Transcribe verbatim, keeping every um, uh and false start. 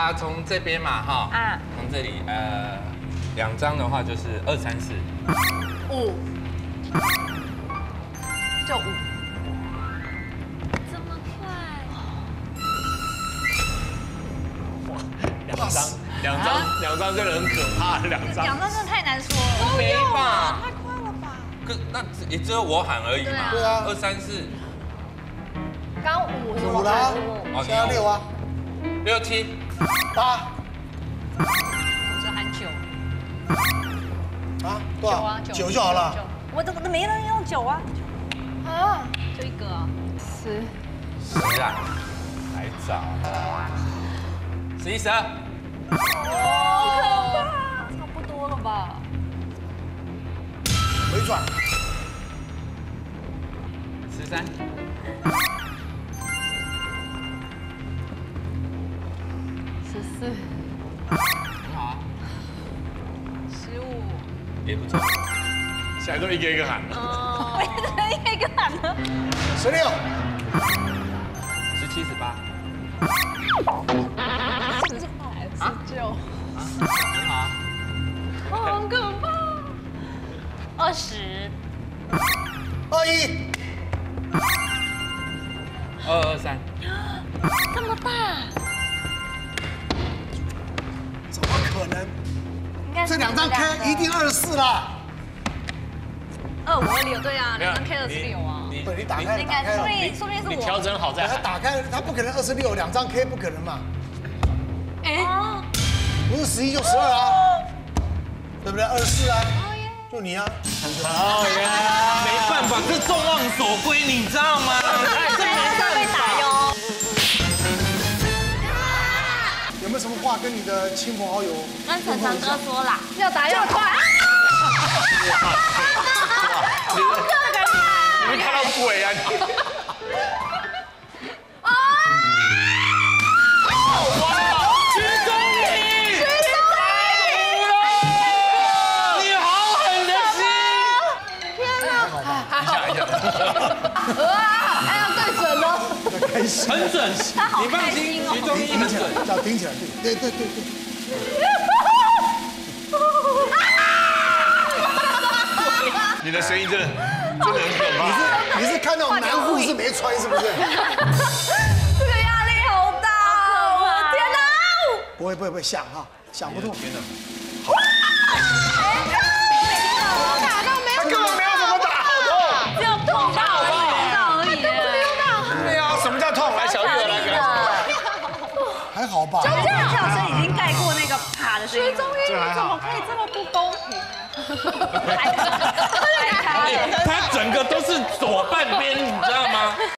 啊，从这边嘛，哈，啊，从这里，呃，两张的话就是二三四， 五，就五。 这么快？ 哇，两张，两张，两张真的很可怕，两张。 两张真的太难说了。 没吧？ 太快了吧？ 可那也只有我喊而已嘛。 对啊。 二三四。 刚五是五了，现在六啊。 六七。 八。 我说喊九。 啊？多少？九就好了。 我都没人用九啊。啊？就一个。十。 十啊？还早。十一十二。 好可怕！差不多了吧？ 回转。 十三。 十四。 很好啊。 十五。 也不错。 现在都一个一个喊。 哦。我一个一个喊了。 十六。 十七十八。 十九。 很好啊。 好可怕。二十。 二一。 二二三。 这么大？ 怎么可能？这两张 K 一定二十四啦。 二五二六，对啊，两张 K 二十六啊。 不，你打开了， 应该说打开了。 不定说不定是我。 你调整好再他喊。 打开了，他不可能二十六，两张 K 不可能嘛。 哎。 不是十一就十二啊，对不对？二十四啊，就你啊。 好呀， 没办法，这众望所归，你知道吗？ 这没办被打哟。 有没有什么话跟你的亲朋好友？ 跟晨晨哥说啦， 要打要快。 你没看到鬼啊你？ 哇，还要最准哦！ 开心， 很准，你放心，徐中医很准， 叫顶起来，对对对对。 你的声音真的真的很可怕。 你是你是看到男护士没穿是不是？ 这个压力好大哦！我的天哪！ 不会不会不会想哈，想不通。 天哪！ 打到没有？ 根本没有怎么打，好痛！ 只有痛到而已，痛到而已。 对啊，什么叫痛？来，小玉儿来跟。 还好吧？ 就这样叫声已经盖过那个啪的声音。徐中医， 这还好。 怎么可以这么不公平？